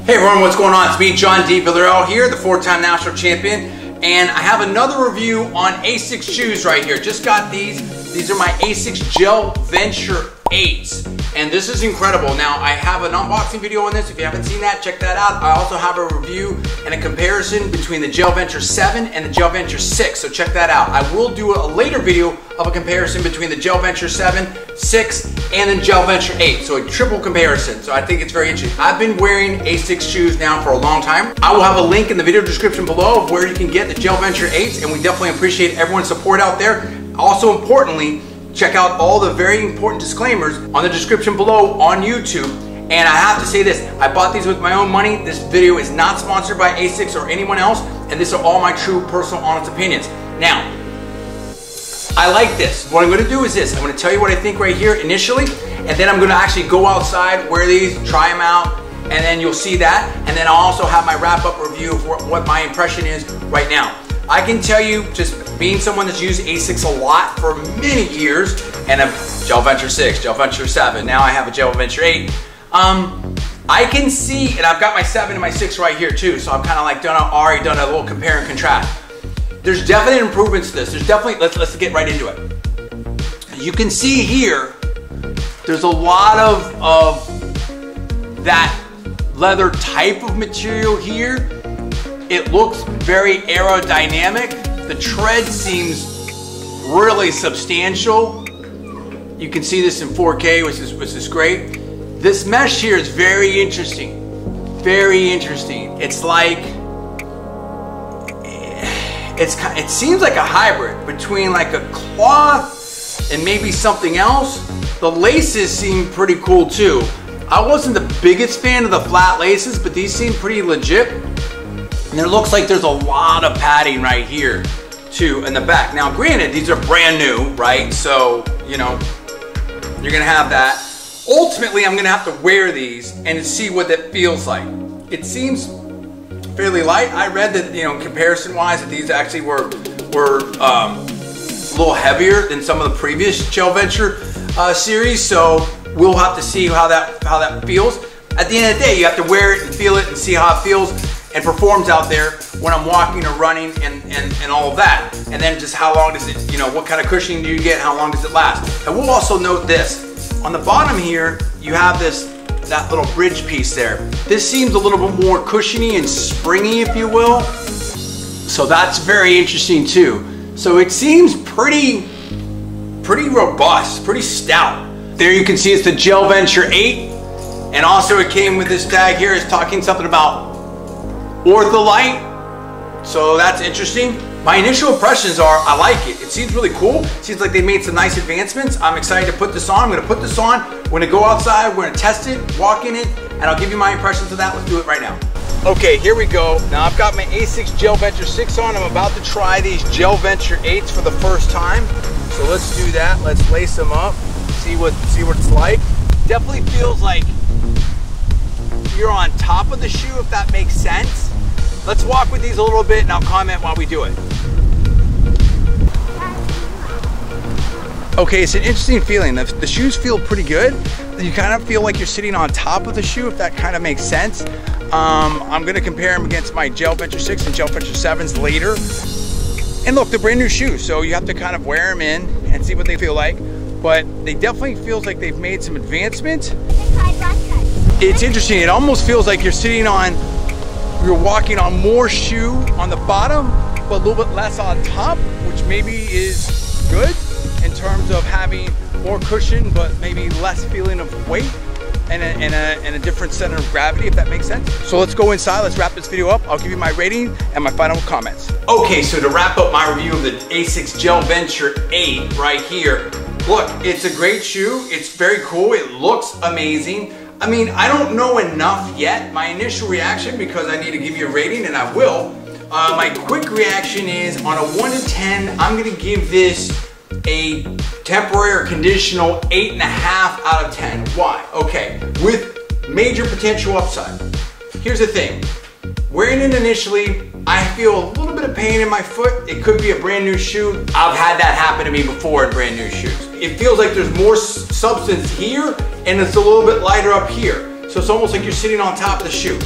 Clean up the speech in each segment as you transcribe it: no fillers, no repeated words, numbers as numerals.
Hey everyone, what's going on? It's me, John D. Villarreal here, the 4-time national champion, and I have another review on Asics shoes right here. Just got these. These are my Asics Gel Venture 8s, and this is incredible. Now, I have an unboxing video on this. If you haven't seen that, check that out. I also have a review and a comparison between the Gel Venture 7 and the Gel Venture 6, so check that out. I will do a later video of a comparison between the Gel Venture 7, 6, and the Gel Venture 8, so a triple comparison. So I think it's very interesting. I've been wearing Asics shoes now for a long time. I will have a link in the video description below of where you can get the Gel Venture 8s, and we definitely appreciate everyone's support out there. Also importantly, check out all the very important disclaimers on the description below on YouTube. And I have to say this, I bought these with my own money. This video is not sponsored by Asics or anyone else, and these are all my true personal honest opinions. Now, I like this. What I'm gonna do is this, I'm gonna tell you what I think right here initially, and then I'm gonna actually go outside, wear these, try them out, and then you'll see that. And then I'll also have my wrap-up review of what my impression is right now. I can tell you, just being someone that's used Asics a lot for many years, and a Gel Venture 6, Gel Venture 7, now I have a Gel Venture 8, I can see, and I've got my 7 and my 6 right here too, so I'm kind of like already done a little compare and contrast. There's definite improvements to this. There's definitely, let's get right into it. You can see here, there's a lot of that leather type of material here. It looks very aerodynamic. The tread seems really substantial. You can see this in 4K, which is great. This mesh here is very interesting. Very interesting. It's like, it seems like a hybrid between like a cloth and maybe something else. The laces seem pretty cool too. I wasn't the biggest fan of the flat laces, but these seem pretty legit. And it looks like there's a lot of padding right here too in the back. Now granted, these are brand new, right? So, you know, you're gonna have that. Ultimately, I'm gonna have to wear these and see what that feels like. It seems fairly light. I read that, you know, comparison wise, that these actually were a little heavier than some of the previous Gel Venture series. So we'll have to see how that feels. At the end of the day, you have to wear it and feel it and see how it feels and performs out there when I'm walking or running and all of that. And then just how long does it, you know, what kind of cushioning do you get, how long does it last? And we'll also note this. On the bottom here, you have that little bridge piece there. This seems a little bit more cushiony and springy, if you will. So that's very interesting too. So it seems pretty robust, pretty stout. There you can see it's the Gel Venture 8. And also it came with this tag here, it's talking something about Ortholite, so that's interesting. My initial impressions are, I like it. It seems really cool. It seems like they made some nice advancements. I'm excited to put this on. I'm gonna put this on. We're gonna go outside, we're gonna test it, walk in it, and I'll give you my impressions of that. Let's do it right now. Okay, here we go. Now I've got my Asics Gel Venture 6 on. I'm about to try these Gel Venture 8s for the first time. So let's do that. Let's lace them up, see what it's like. Definitely feels like you're on top of the shoe, if that makes sense. Let's walk with these a little bit and I'll comment while we do it. Okay, it's an interesting feeling. The shoes feel pretty good. You kind of feel like you're sitting on top of the shoe, if that kind of makes sense. I'm gonna compare them against my Gel Venture 6 and Gel Venture 7s later. And look, they're brand new shoes, so you have to kind of wear them in and see what they feel like. But they definitely feels like they've made some advancements. It's interesting, it almost feels like you're walking on more shoe on the bottom, but a little bit less on top, which maybe is good in terms of having more cushion, but maybe less feeling of weight and a different center of gravity, if that makes sense. So let's go inside, let's wrap this video up. I'll give you my rating and my final comments. Okay, so to wrap up my review of the Asics Gel Venture 8 right here, look, it's a great shoe. It's very cool, it looks amazing. I mean, I don't know enough yet. My initial reaction, because I need to give you a rating, and I will, my quick reaction is, on a 1 to 10, I'm gonna give this a temporary or conditional 8.5 out of 10. Why? Okay, with major potential upside. Here's the thing. Wearing it initially, I feel a little bit of pain in my foot. It could be a brand new shoe. I've had that happen to me before in brand new shoes. It feels like there's more substance here and it's a little bit lighter up here. So it's almost like you're sitting on top of the shoe. It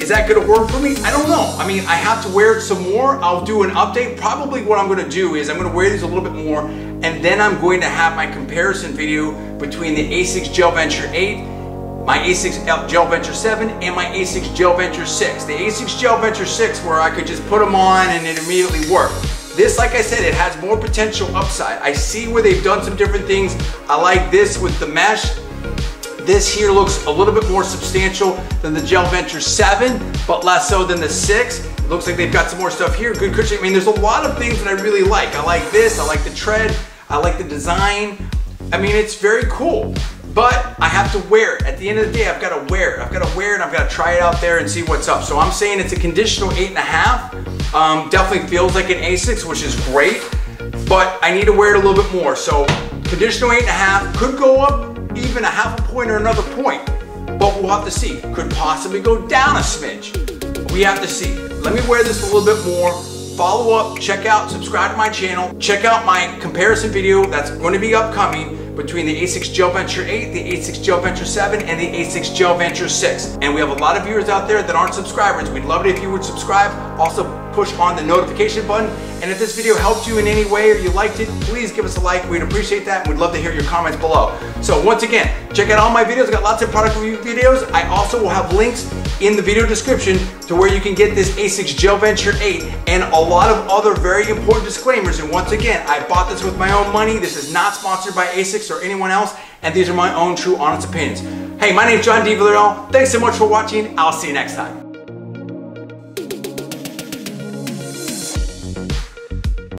Is that gonna work for me? I don't know. I mean, I have to wear it some more. I'll do an update. Probably what I'm gonna do is I'm gonna wear these a little bit more, and then I'm going to have my comparison video between the Asics Gel Venture 8, my Asics Gel Venture 7, and my Asics Gel Venture 6. The Asics Gel Venture 6, where I could just put them on and it immediately worked. This, like I said, it has more potential upside. I see where they've done some different things. I like this with the mesh. This here looks a little bit more substantial than the Gel Venture 7, but less so than the 6. It looks like they've got some more stuff here, good cushion. I mean, there's a lot of things that I really like. I like this, I like the tread, I like the design. I mean, it's very cool, but I have to wear it. At the end of the day, I've got to wear it. I've got to wear it, I've got to try it out there and see what's up. So I'm saying it's a conditional 8.5. Definitely feels like an Asics, which is great, but I need to wear it a little bit more. So conditional 8.5, could go up even a half a point or another point, but we'll have to see. Could possibly go down a smidge. We have to see. Let me wear this a little bit more. Follow up, check out, subscribe to my channel, check out my comparison video that's going to be upcoming between the Asics Gel Venture 8, the Asics Gel Venture 7, and the Asics Gel Venture 6. And we have a lot of viewers out there that aren't subscribers. We'd love it if you would subscribe. Also push on the notification button. And if this video helped you in any way or you liked it, please give us a like. We'd appreciate that, and we'd love to hear your comments below. So once again, check out all my videos. I've got lots of product review videos. I also will have links in the video description to where you can get this Asics Gel Venture 8 and a lot of other very important disclaimers. And once again, I bought this with my own money. This is not sponsored by Asics or anyone else, and these are my own true honest opinions. Hey, my name is John D. Villarreal. Thanks so much for watching. I'll see you next time.